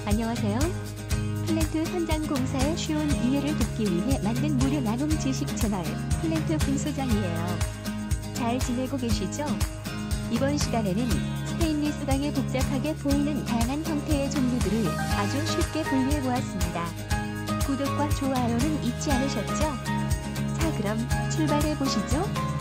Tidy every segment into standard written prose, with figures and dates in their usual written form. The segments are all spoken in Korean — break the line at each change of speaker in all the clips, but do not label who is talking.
안녕하세요. 플랜트 현장공사의 쉬운 이해를 돕기 위해 만든 무료 나눔 지식 채널 플랜트 분소장이에요. 잘 지내고 계시죠? 이번 시간에는 스테인리스 강에 복잡하게 보이는 다양한 형태의 종류들을 아주 쉽게 분류해 보았습니다. 구독과 좋아요는 잊지 않으셨죠? 자, 그럼 출발해 보시죠.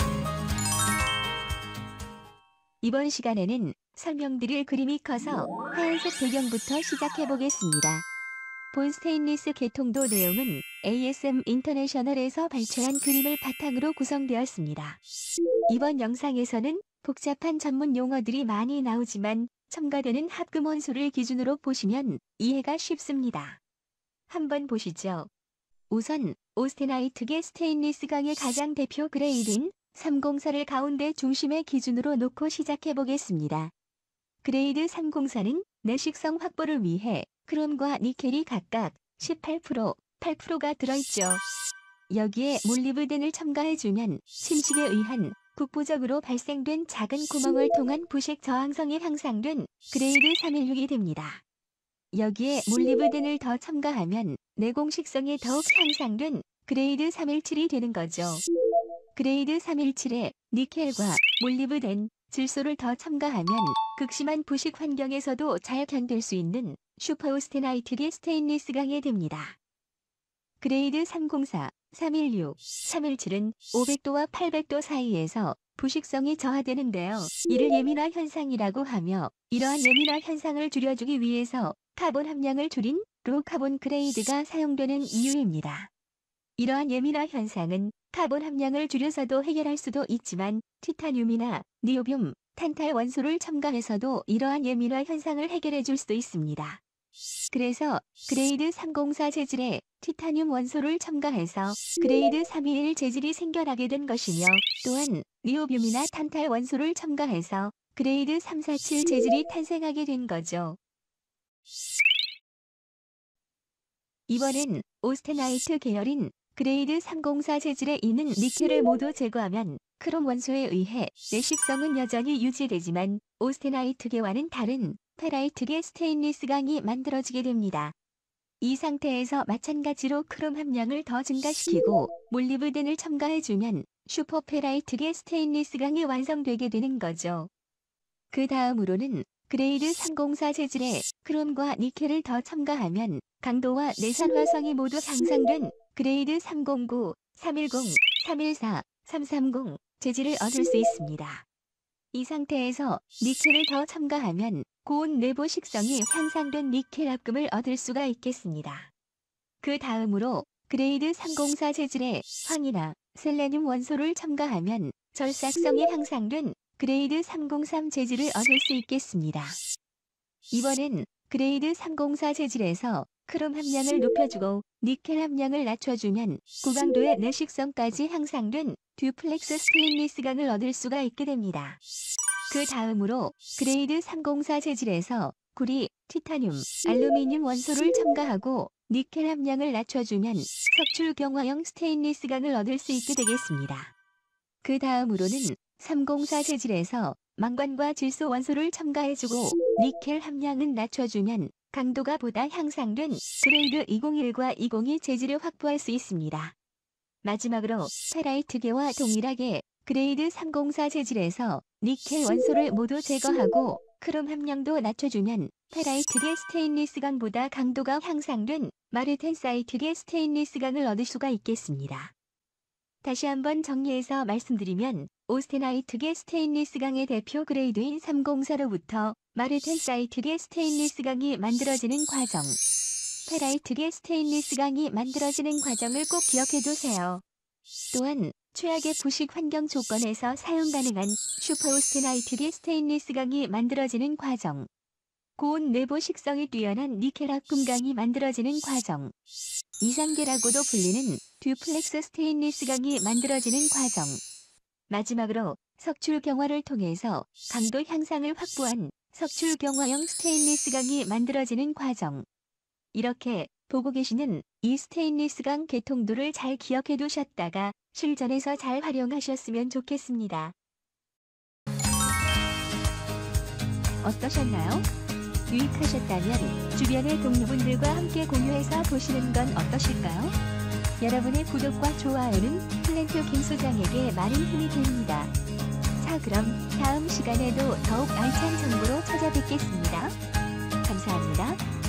이번 시간에는 설명드릴 그림이 커서 하얀색 배경부터 시작해 보겠습니다. 본 스테인리스 개통도 내용은 ASM 인터내셔널에서 발췌한 그림을 바탕으로 구성되었습니다. 이번 영상에서는 복잡한 전문 용어들이 많이 나오지만 첨가되는 합금 원소를 기준으로 보시면 이해가 쉽습니다. 한번 보시죠. 우선 오스테나이트계 스테인리스 강의 가장 대표 그레이드인 304를 가운데 중심의 기준으로 놓고 시작해 보겠습니다. 그레이드 304는 내식성 확보를 위해 크롬과 니켈이 각각 18%, 8%가 들어있죠. 여기에 몰리브덴을 첨가해주면 침식에 의한 국부적으로 발생된 작은 구멍을 통한 부식 저항성이 향상된 그레이드 316이 됩니다. 여기에 몰리브덴을 더 첨가하면 내공식성이 더욱 향상된 그레이드 317이 되는 거죠. 그레이드 317에 니켈과 몰리브덴, 질소를 더 첨가하면 극심한 부식 환경에서도 잘 견딜 수 있는 슈퍼오스테나이트계 스테인리스 강이 됩니다. 그레이드 304, 316, 317은 500도와 800도 사이에서 부식성이 저하되는데요. 이를 예민화 현상이라고 하며 이러한 예민화 현상을 줄여주기 위해서 카본 함량을 줄인 로카본 그레이드가 사용되는 이유입니다. 이러한 예민화 현상은 카본 함량을 줄여서도 해결할 수도 있지만 티타늄이나 니오뷴, 탄탈 원소를 첨가해서도 이러한 예민화 현상을 해결해 줄 수도 있습니다. 그래서 그레이드 304 재질에 티타늄 원소를 첨가해서 그레이드 321 재질이 생겨나게 된 것이며 또한 니오뷴이나 탄탈 원소를 첨가해서 그레이드 347 재질이 탄생하게 된 거죠. 이번엔 오스테나이트 계열인 그레이드 304 재질에 있는 니켈을 모두 제거하면 크롬 원소에 의해 내식성은 여전히 유지되지만 오스테나이트계와는 다른 페라이트계 스테인리스 강이 만들어지게 됩니다. 이 상태에서 마찬가지로 크롬 함량을 더 증가시키고 몰리브덴을 첨가해주면 슈퍼페라이트계 스테인리스 강이 완성되게 되는 거죠. 그 다음으로는 그레이드 304 재질에 크롬과 니켈을 더 첨가하면 강도와 내산화성이 모두 향상된 그레이드 309, 310, 314, 330 재질을 얻을 수 있습니다. 이 상태에서 니켈을 더 첨가하면 고온 내부 식성이 향상된 니켈 합금을 얻을 수가 있겠습니다. 그 다음으로 그레이드 304 재질에 황이나 셀레늄 원소를 첨가하면 절삭성이 향상된 그레이드 303 재질을 얻을 수 있겠습니다. 이번엔 그레이드 304 재질에서 크롬 함량을 높여주고 니켈 함량을 낮춰주면 고강도의 내식성까지 향상된 듀플렉스 스테인리스 강을 얻을 수가 있게 됩니다. 그 다음으로 그레이드 304 재질에서 구리, 티타늄, 알루미늄 원소를 첨가하고 니켈 함량을 낮춰주면 석출 경화형 스테인리스 강을 얻을 수 있게 되겠습니다. 그 다음으로는 304 재질에서 망간과 질소 원소를 첨가해주고 니켈 함량은 낮춰주면 강도가 보다 향상된 그레이드 201과 202 재질을 확보할 수 있습니다. 마지막으로 페라이트계와 동일하게 그레이드 304 재질에서 니켈 원소를 모두 제거하고 크롬 함량도 낮춰주면 페라이트계 스테인리스 강보다 강도가 향상된 마르텐사이트계 스테인리스 강을 얻을 수가 있겠습니다. 다시 한번 정리해서 말씀드리면 오스테나이트계 스테인리스 강의 대표 그레이드인 304로부터 마르텐사이트계 스테인리스 강이 만들어지는 과정, 페라이트계 스테인리스 강이 만들어지는 과정을 꼭 기억해두세요. 또한 최악의 부식 환경 조건에서 사용 가능한 슈퍼오스테나이트계 스테인리스 강이 만들어지는 과정, 고온 내부 식성이 뛰어난 니켈 합금 강이 만들어지는 과정, 2단계라고도 불리는 듀플렉스 스테인리스 강이 만들어지는 과정, 마지막으로 석출 경화를 통해서 강도 향상을 확보한 석출 경화형 스테인리스 강이 만들어지는 과정. 이렇게 보고 계시는 이 스테인리스 강 개통도를 잘 기억해 두셨다가 실전에서 잘 활용하셨으면 좋겠습니다. 어떠셨나요? 유익하셨다면 주변의 동료분들과 함께 공유해서 보시는 건 어떠실까요? 여러분의 구독과 좋아요는 플랜트 김 소장에게 많은 힘이 됩니다. 자, 그럼 다음 시간에도 더욱 알찬 정보로 찾아뵙겠습니다. 감사합니다.